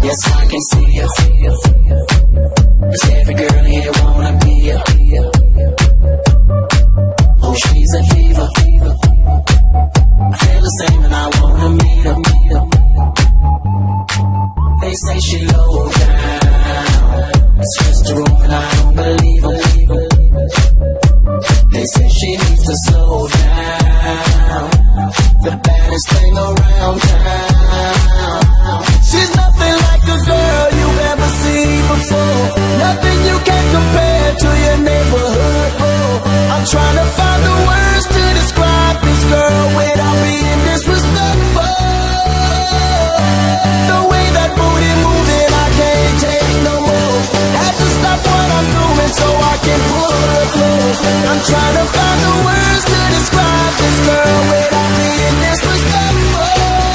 Yes, I can see ya. 'Cause every girl here wanna be ya. Oh, she's a diva. I feel the same and I wanna meet her. They say she low down, stressed her off and I don't believe her. They say she needs to slow down, the baddest thing around town. She's nothing like a girl you've ever seen before, nothing you can compare to your neighborhood. Oh, I'm trying to find the words to describe this girl without being disrespectful. The way that booty moving, I can't take no more. Had to stop what I'm doing so I can pull her close. I'm trying to find the words to describe this girl without being disrespectful.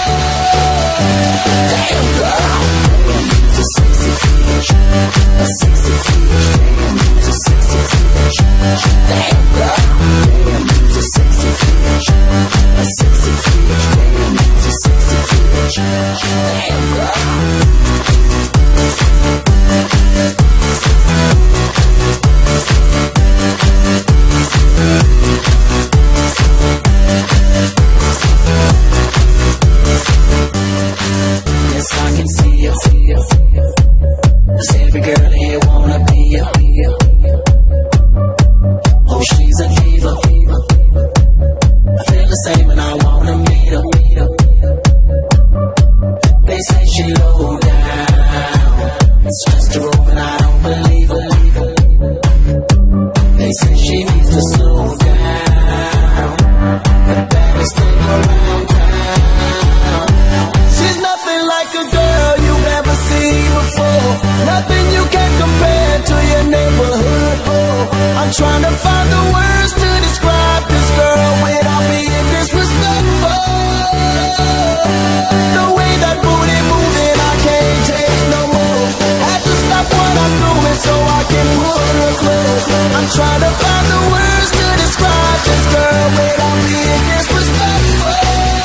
Damn girl, it's a sexy bitch, a sexy bitch. Damn, it's a sexy bitch. Damn girl, damn, it's a sexy bitch, a sexy bitch. Damn, it's a sexy bitch. Damn girl. Yes, I can see ya. 'Cause every girl here wanna be ya. Oh, she's a diva. I feel the same and I wanna meet her. They say she low down, stressed her off and I don't believe her. They say she needs to slow down, the baddest thing around town. She's nothing like a girl you've ever seen before, nothing you can compare to your neighborhood. Oh, I'm trying to find the words to describe this girl without being disrespectful. The way that booty moving, I can't take no more. Had to stop what I'm doing so I can pull her close. I'm trying to find the words to describe this girl without being disrespectful.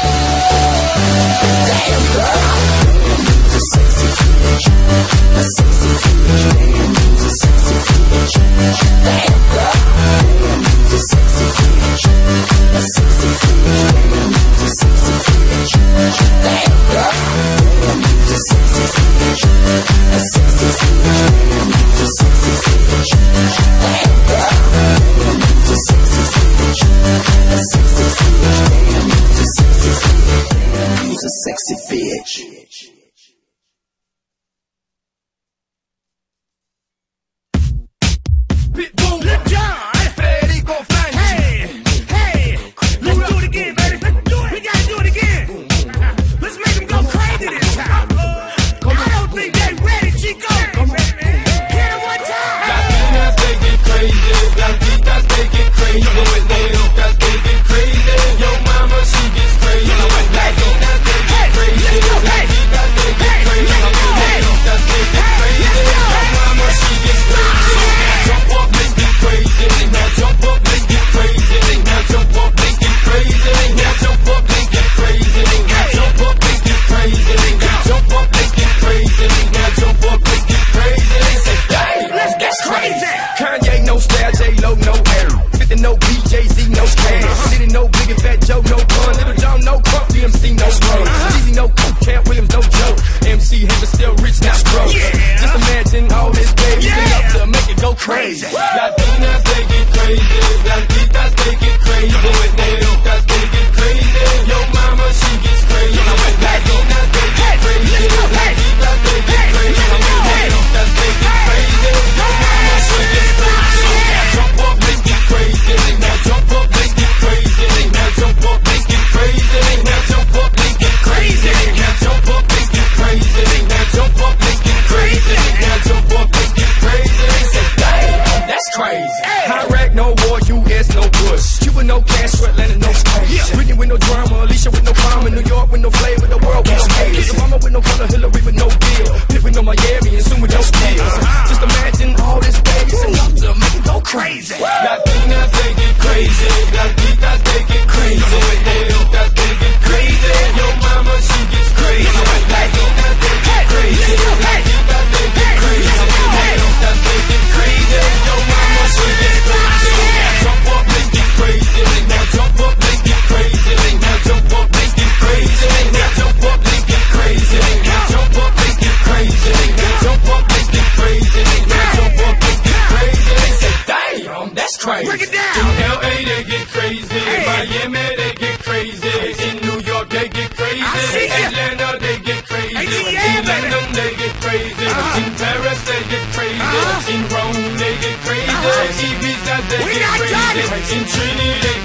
Damn girl, it's a sexy bitch, a sexy bitch. Damn, it's a sexy bitch. Damn girl, damn, it's a sexy bitch, a sexy bitch. Damn, it's a sexy bitch. Damn girl, damn, it's a sexy bitch, a sexy bitch. Damn, it's a sexy bitch. Damn girl, damn, it's a sexy bitch, a sexy bitch. Damn, it's a sexy bitch. Damn, it's a sexy bitch. Pitbull, Federico Franchi. Hey, let's do it again, baby. We gotta do it again. Let's make them go crazy this time. I don't think they ready, Chico. Hit them one time. Latinas, they get crazy. Blanquitas, they get crazy. Negritas, they get crazy. Yo mama, she gets crazy. Latinas, they get crazy. Blanquitas, they get crazy. Negritas, they get crazy. Yo mama, she gets crazy. Jump up, let's get crazy. Now jump up, let's get crazy. Now jump up, let's get crazy. Now jump up, let's get crazy. Now jump up, let's get crazy. Now jump up, let's get crazy. Now jump up, let's get crazy. Say, hey, Let's get crazy. Kanye no style, J-Lo no hair. 50 no BJZ no cash. City no Big and Fat Joe no pun. Little John no crunk, DMC no run. Easy no coke, Cat Williams no joke. MC Hammer still rich, not broke. Just imagine all this baby enough to make it go crazy. Latinas they get crazy, Blanquitas they get crazy, Negritas they get crazy. Yo mama she gets crazy. Latinas they get crazy, Blanquitas they get crazy, Negritas they get crazy. Yo mama she gets crazy. Jump up, let's get crazy. Now jump up, let's get crazy. Now jump up, let's get crazy. Now jump up, let's get crazy. Now jump up, let's get crazy. Now jump up, let's get crazy. Now jump up, let's get crazy. Say, damn, that's get crazy. In Paris, they get crazy. In Rome, they get crazy. Ibiza, they get crazy. In Trinidad,